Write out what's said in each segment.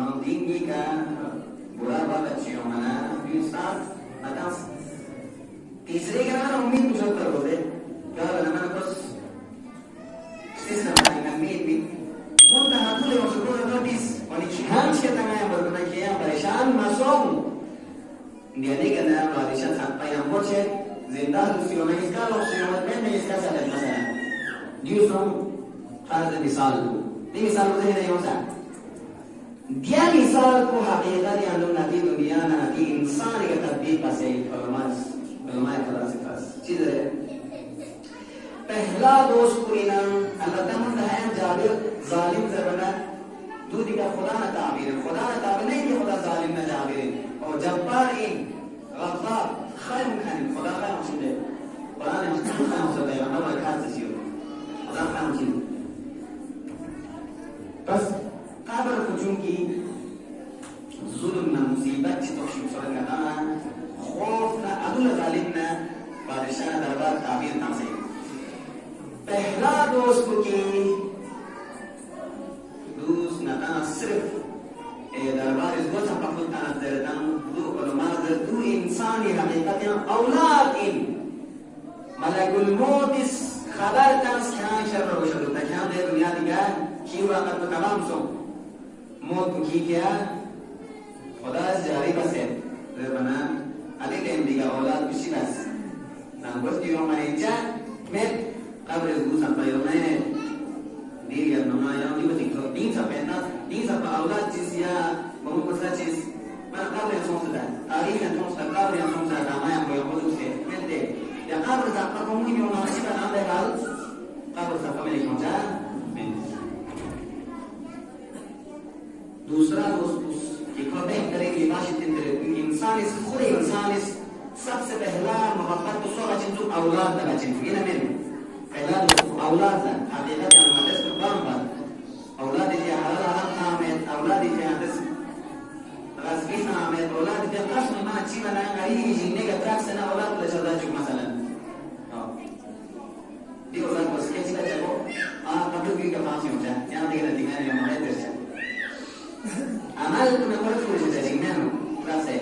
tinggi kan berapa kecil mana bisa atas तीसरे के नाम उम्मीद पूछा करो दे क्या लगा ना बस इस nama dengan mimpi mudah hatu le masuk ke notis oni chihan sia tanga yang berkena kia barishan masuk dia ni kena barishan sampai yang boce zindah tu si orang iska lo si orang ben iska salah masalah dia som ada misal tu ini misal tu ni yang usah dia misal ko hakikat yang nanti dunia nanti insan yang tatbik pasal ulama फलसफास चीज है पहला दोस्त को इनाम अल्लाह ताला है जाबिर जालिम जबना दूधी का खुदा ना ताबीर नहीं कि खुदा जालिम ना जाबिर और जब्बार इन गद्दार खैर खान खुदा खैर मुझे कुरान में खैर मुझे है हमारा खास चीज खुदा खैर मुझे बस काबर कुचुम की जुल्म ना मुसीबत तो शुक्र करना खौफ ना अदुल जालिम ना बादशाह दरबार ताबीर ना से पहला दोस्त की दोस्त ना ता सिर्फ दरबार इस वजह पर ता दरदान दो उलमा दो इंसानी हकीकत या औलाद इन मलकुल मौत इस खबर तंस क्या शर रोशद ता क्या दे दुनिया दिया की वक्त तो तमाम सो मौत की क्या खुदा जारी बस है बना ada yang tiga orang bisnis, nah bos di rumah aja, met, kabar itu sampai rumah dia yang nama yang dia betul, dia sampai nas, dia sampai awal cisya, mau pasal cis, mana kabar yang songsa, hari yang songsa, kabar yang songsa, nama yang boleh masuk se, met deh, yang kabar sampai kamu ini orang masih kan ada hal, kabar sampai milik songsa, met. दूसरा दोस्त कि कभी करेंगे बाशित इंसान इस खुद इंसान इस सबसे पहला मोहब्बत तो सोचा चिंतु औलाद लगा चिंतु ये ना मेरे पहला दोस्त औलाद ला हकीकत में मदद तो काम बात औलाद ये हलाल हराम काम है औलाद ये हदस रज़की काम है औलाद ये कष्ट में अच्छी बना गई जीने का त्रास से ना औलाद ले चलता चुक मसलन ये औलाद बस कैसी का चलो कभी भी का फांसी हो जाए यहाँ देखना दिखाने में हमारे दर्शन amal itu memang harus dijadikan rasa.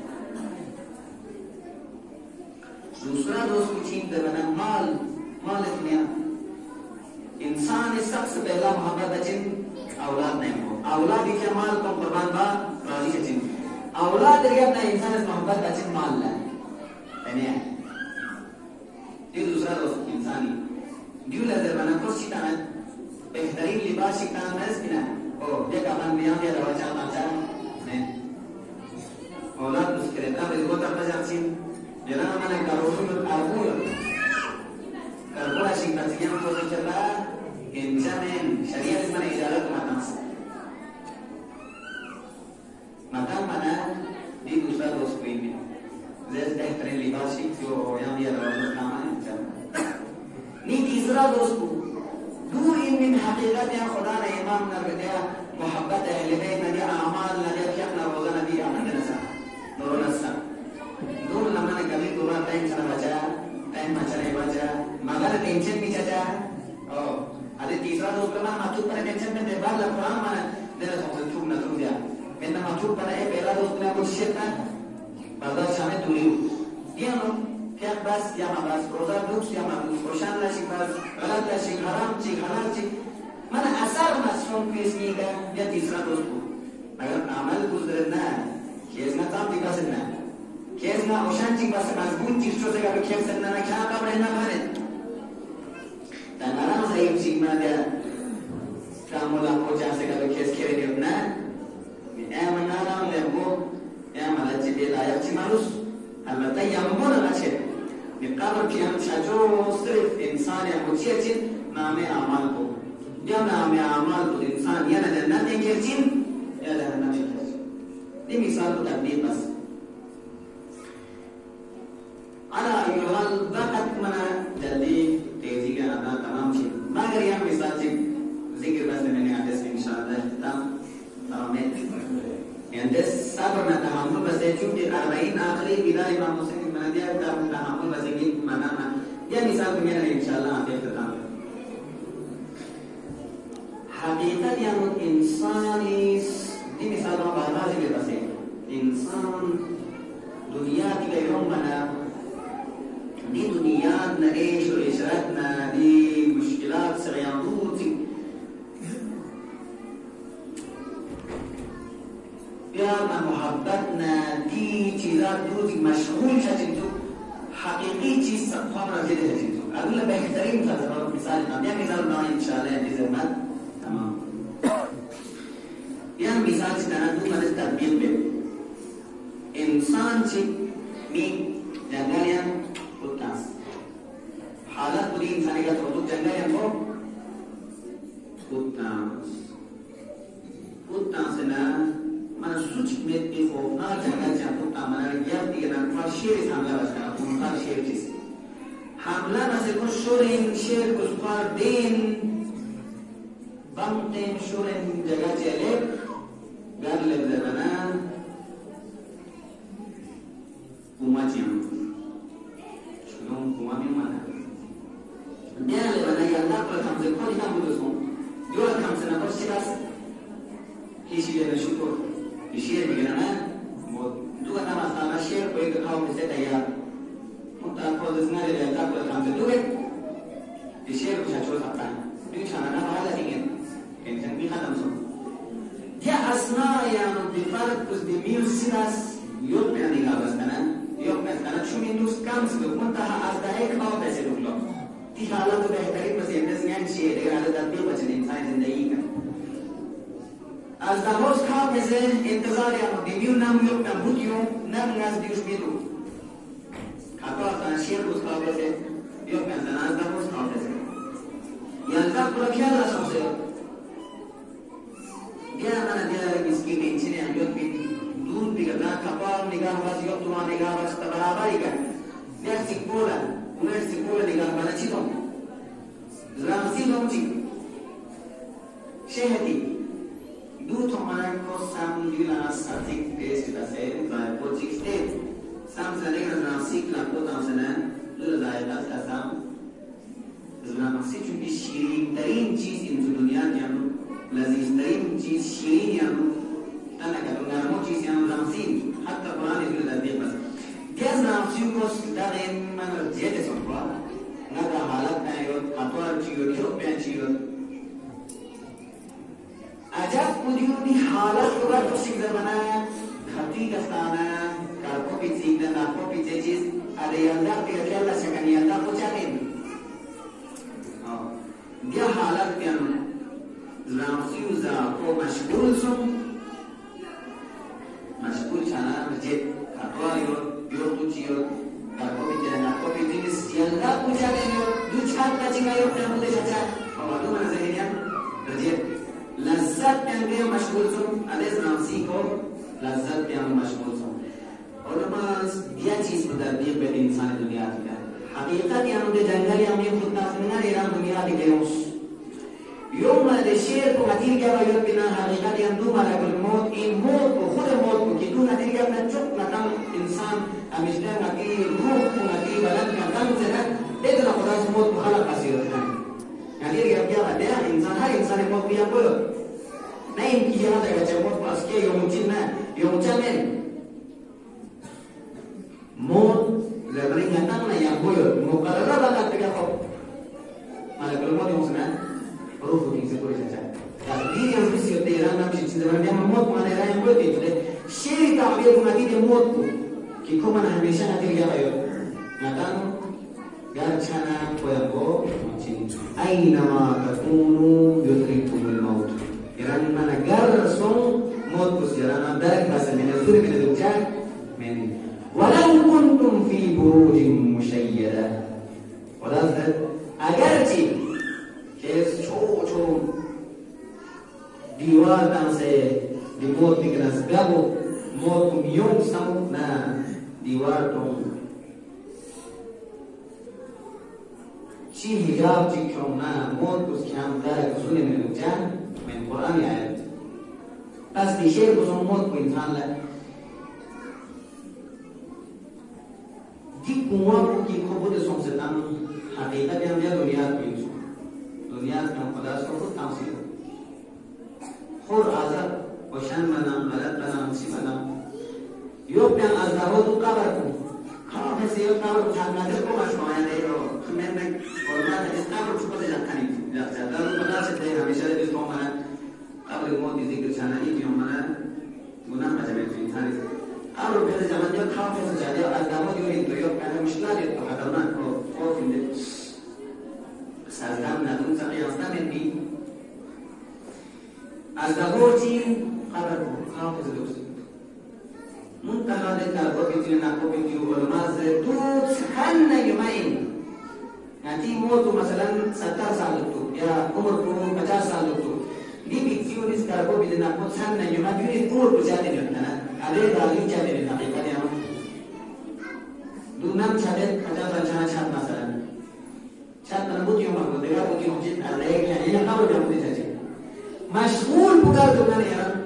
दूसरा दोस्त की चिंता बना माल इसमें इंसान इस सबसे पहला मोहब्बत अचिन औलाद नहीं हो औलाद के माल को कुर्बान बा राजी अचिन औलाद रिया अपना इंसान इस मोहब्बत अचिन माल ला है ये दूसरा दोस्त इंसानी ड्यू लेदर बना कुछ चिता बेहतरीन लिबास चिता है इसमें oh dia kapan biang dia rawat macam nih olah terus kereta berikut apa jaksin dia nama mana kalau untuk arbul asyik baca yang foto cerita injamin syariat mana ijarat mana di दूसरा दोस्त कोई भी जैसे बेहतरीन लिबास जो yang dia rawat nama nih तीसरा दोस्त दूर इन हकीकत या खुदा ने इमाम कर दिया मोहब्बत अहले बैत ने अमाल ने क्या अपना रोजा ने दिया हमने नसा दोनों नसा दूर लम्हा ने कभी दूर टाइम चला बचा मगर टेंशन भी चचा ओ अरे तीसरा दोस्त ना माचुप पर टेंशन में दे बार लफराम माने देना सोच चुप ना तुम जा मैंने माचुप पर है पहला दोस्त ने कुछ शिट ना बाजार शामे दूरी ये हम क्या बस या माबस रोजा दुख या माबस रोशन ला शिकास गलत ला शिक हराम चिक हलाल चिक mana asal masuk kesini kan dia तीसरा दोस्त को अगर अमल गुजरना केसना काम दिखासना केसना रोशन चिक बस मजबूत चिक से का केसना ना क्या काम रहना माने तनारा सही चिक में dia kamu lah को जैसे का केस खेले नहीं ना मैं मना रहा हूँ वो मैं माला चिटे लाया चिमारुस अलबत्ता यंबोना अच्छे निकाल के हम चाचो सिर्फ इंसान या कुछ चीज नामे अमाल को जब नामे अमाल तो इंसान या ना ना देंगे चीज या ना ना चीज ये मिसाल तो तकदीर बस अला युहाल वक़्त मना जल्दी तेजी का ना तमाम चीज मगर यह मिसाल चीज जिक्र बस मैंने आदेश इंशाअल्लाह तमाम आमीन Yandes sabar na tahammul bas chunki 40 आखिरी बिदा इमाम मुस्लिम बना दिया tahammul bas ini mana dia misal punya insyaallah akhir ketemu hakikat yang insanis ini misal دنیا دیگه یوم منا دی دنیا نعيش و عشرتنا دی مشکلات سریان روتی پیار و محبتنا دی چیزات روتی مشغول شدیم تو حقیقی چیز سبحان را جده هستیم تو اقول بهترین مثال یا مثال دانه انشاءالله دی زرمت تمام یا مثال چی دانا دو مدد تطبیق بے انسان چی می جنگلیان خودتانس حالت بودی انسانی که تو جنگلیان کو خودتانس نه من سوچ میت بی خوفنا جنگل چند خودتان من یاد دیگه نکنم شیرش حمله باشکنم خونتان شیر چیز حمله مثل کن شورین شیر کسپار دین بمتین شورین جگه چلب گر لبزه بنان kumacam, sebelum kumami mana? Dia lepas yang nak pertama sekali kita butuh semua. Dua kali kita nak bersiras, kisi dia bersyukur, kisi dia berana, dua nama sama share, boleh kau mesti daya. Untuk apa sebenarnya dia tak pertama sekali, kisi dia bisa cuci apa? Ini cara nak apa lagi? Kita bisa tahu. Dia asna yang difarat kus di musiras, yuk yang digawas kanan. yok مثلا چون این دوست کم است منتها از دهه کار بسیار اخلاق تی حالت رو بهترین مثل امروز میان چیه دیگر حالت تطبیق بچن انسان زندگی کن از دهوز کار بسیار انتظار یا دیمیو نم yok نم بودیو نم از دیوش میدو کتا اصلا شیر روز کار بسیار yok مثلا از دهوز کار بسیار یعنی برای خیال رسم سیار dia mana dia miskin ini yang yok dulu dikata kapal nikah was yok tua nikah was terberapa ikan dia sikulan umur sikulan nikah mana cipom dalam silong cip syahdi dulu teman ko sam dilan statik base kita saya by project state sam sana dalam siklan ko tam sana dulu dah ada sam dalam masih cuma syirik terin cheez in dunia yang لذيذ ترين چیز شیرین یا تنها کدوم چیز یا رمزین حتی قرآن يقول تطبیق بس گز رمزیو کس دارین من جیت سنبا ندا حالت نیاد خطوار چیود شب بیان چیود عجب بودیو دی حالت رو بر تو سیگزر بنا خطی کستانا کارکو پی سیگدن ناکو پی چیز اره یلدر دیگر که اللہ سکنی یلدر کو چاکین دیا حالت بیانو رمزیو زاکو مشغول سم مشغول چانا مجد کتوایو بیوتو چیو کارکو بیتی ناکو بیتی نیست یلدا پوچا گیو دو چند کچی گایو پرموده شچا بابادو من ذهنیم رجب لذت بیانگیو مشغول سم علیز رمزی کو لذت بیانگیو مشغول سم علماء دیا چیز بدردیق بید انسان دنیا دیگر حقیقت یانو ده جنگلی همی خود ناسمنا ایران دنیا دیگروس يوم الشير كمثيل جاب يبنا حقيقة يندو ملك الموت إن موت وخود موت كدون هذه جابنا شوف مكان إنسان أمشنا مكان روح مكان بلد مكان زنا بدنا خلاص موت بخلق قصير يعني يرجع جاب ده إنسان هاي إنسان موت بيا بقول نايم كي هذا كذا موت بس كي يوم جينا يوم جامن موت لبرين هتانا يا بقول مقررة بقى تيجي خو ملك الموت يوم سنة روح دي سكوري شجع يعني yang mesti terang nak cerita sebenarnya memot mana yang buat itu deh syiri tampil mati dia mot tu kiko mana hamisha nanti dia kayo ngatan garchana koyako macin aina ma takunu yudrikumul maut iran mana gar song mot tu siaran dari bahasa menezuri menezurjan men walau kuntum fi burujin musyayyada walau agarci چون دیوار تنسه دی موت میکنست گبو موت میون سمو نه دیوار تون چی حجاب چی کم نه موت کس کم داره کسونه منو جن من قرآن آیت پس دیشیر کسون موت کو انسان لگ دی کنوا کو کی خود سمستان حقیقت هم یا دنیا کو دنیا में खुदा को खुद तामसी खुद आजाद वशन बना गलत बना मुसी बना يبقى أزدهود قبركم خافس يو قبر محمد کو مشموعه دی رو من قربان اسلام رو خود جانانی در مدرسه دی همیشه دی تو من قبل موت ذکر چنانی که من گناه مجمع تو انسان قبل به زمان جو خافس جادی أزدهود یو این تو یو کنه مشکل تو حدرمان کو خوف دی سازدم ندون سقی استم بی أزدهود چین قبر خافس دوست منتها ذكر وبيتي ناكو بيتي ولماز توت حن يومين يعني موت مثلا 70 سال تو يا عمر کو 50 سال تو دي بيتي ونس كاربو بيتي ناكو حن يومين عمر کو جاتے نہیں نا ادے دالی جاتے نہیں حقیقت ہے دونم چاہتے 50 سال چاہت مثلا چاہت نبوت يوم کو دیگا کو کی ہم اللہ ہے یہ قبر جب دے چاہتے مشغول بکر تو نہیں یار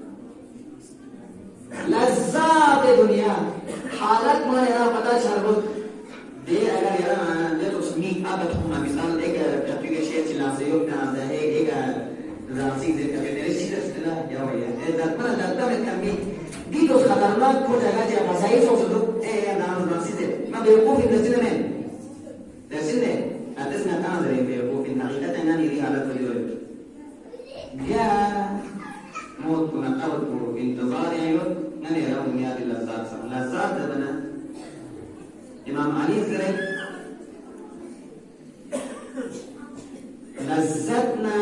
لذات دنیا حالت ما یرا پتا چلو دے اگر یرا دے تو سنی عادت ہونا مثال ایک تحقیق شیء چلا سے یو کنا ده ایک راسي زي كده ليش كده يا ويا اذا كنا نقدر نكمل دي تو خطرناك کو جگہ جا مسائل سو تو اے نام راسي دے ما بيقوم في النسل من تسل اتسنا كان زي بيقوم في الحقيقه ان دي حالت وجود يا موت كنا قبل في انتظار ايوه نني يرى دنيا اللذات لذات دنا امام علي زري لذتنا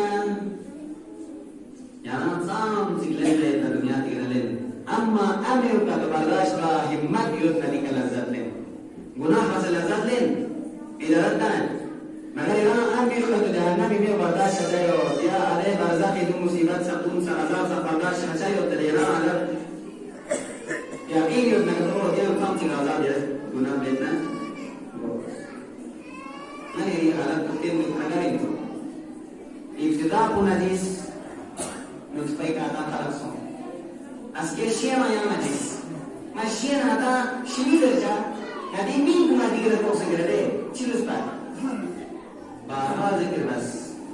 يعني نظام سيكلين لنا دنيا تيرلين اما امر کا برداشت کا همت یوت ندی کا لذت لیں گناہ کا لذت لیں ادارت ہے مگر انا امر کا جہنم میں برداشت ہے یا علی برزخ دو مصیبت سقوم سر عذاب سر برداشت ہے تو تیرا اگر یقین یوت نہ تو یہ کام سے عذاب ہے گناہ لینا نہیں حالت کے اگر تو ابتداء نجس نطفه کاتا خلق سون از که شیعه ما یا نجس ما شیعه ناتا شمی درجا یادی مین گنا دیگر توسه گرده چی لسپا بارها ذکر بس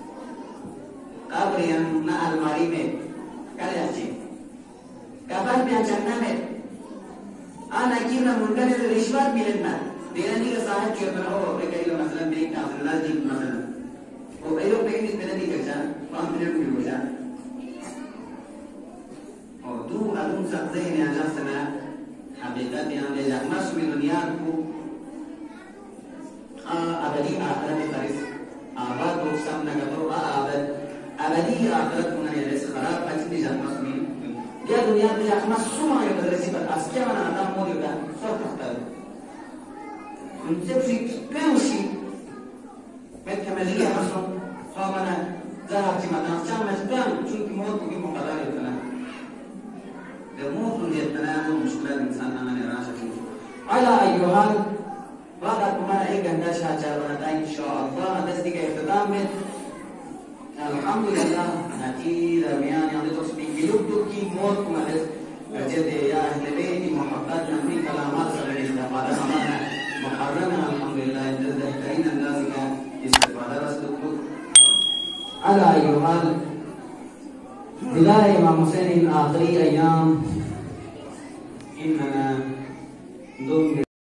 قبریم نا الماری میں کل اچھی کبر بیان چکنا میں آنا کیم نا منگا نے رشوات ملنا دینا نہیں کہ صاحب چیئر ہو کئی لو مثلا بیک تاثر اللہ جیب مثلا وہ کئی لوگ بیک نیس میرا نہیں کرچا وہاں منٹ بھی ہو جا دو أدون سقزين يا جسنا حقيقتي أنا لجأ مش من دنياكو أبدي آخرت فريس آباد بوسام نكتو أبدي آخرت كنا يرس خراب أجل لجأ مش من dia dunia لجأ مش سما يبدرسي بس أسكي أنا أدام مودي بقى صار تختار نجيب شيء بيوشي بتكملية مثلا خامنا ذهب في مكان شام مستان شو كموت كي مقدار يتنا الموت يتناول مشكلة الإنسان أنا نراشة على أي حال بعد كمان أي جندش هجرنا إن شاء الله هذا اختتام من الحمد لله نتيجة رميان يعني تصبح يبدو كي موت كمان جد يا أهل بيتي محبات نبي كلامات سبعين استفادة معنا محرمنا الحمد لله جد كريم الناس كان استفادة رسول على أي حال بداية إمام حسين آخری أيام إننا